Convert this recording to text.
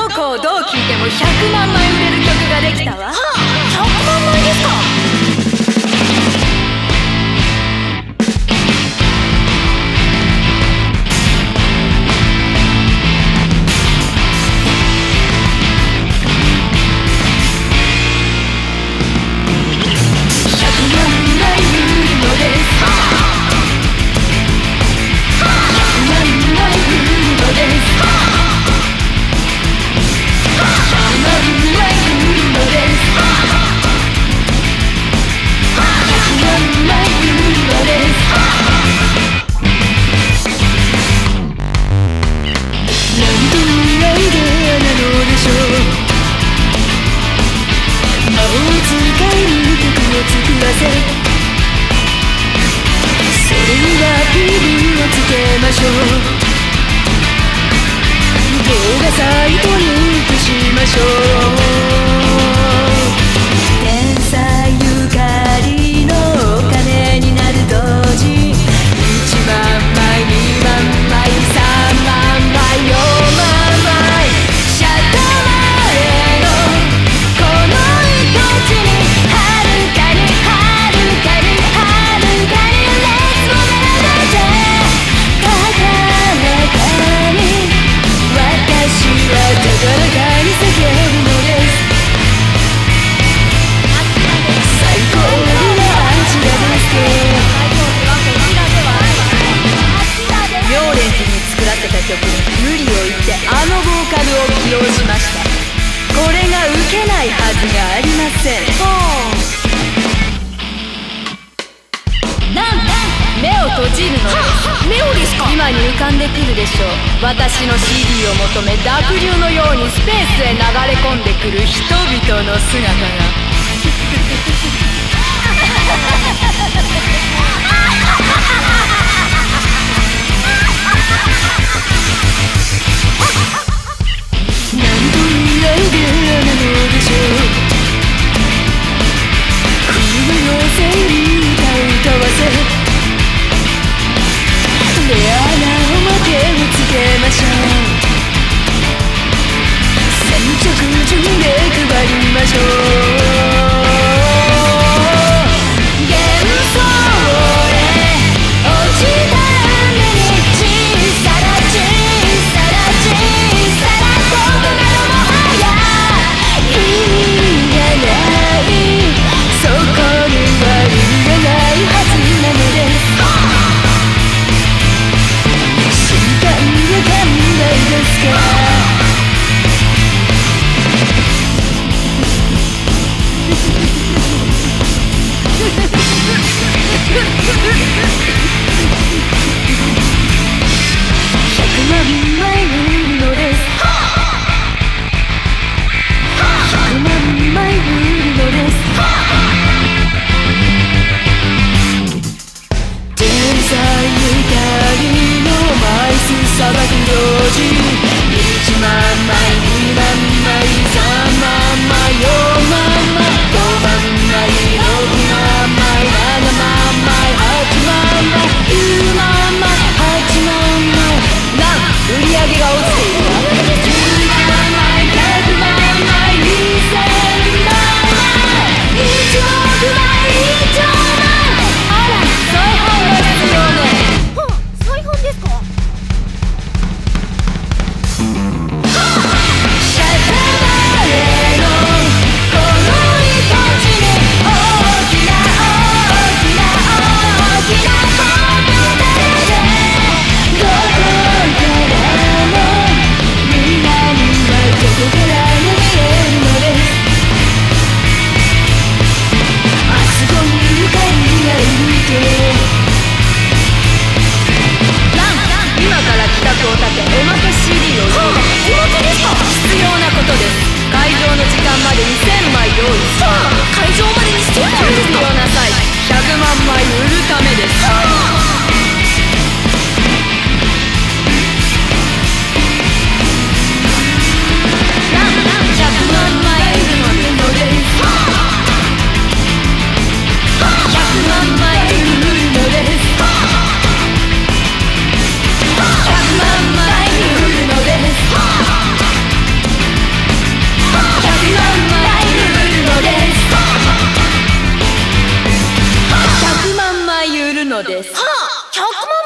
こをどう聴いても100万枚売れる曲ができたわ。100万枚ですか？今に浮かんでくるでしょう。私の CD を求め濁流のようにスペースへ流れ込んでくる人々の姿が。何というアイデアなのでしょう。組み合わせに歌わせレアなおまけをつけましょう。先着順で配りましょう。幻想 100万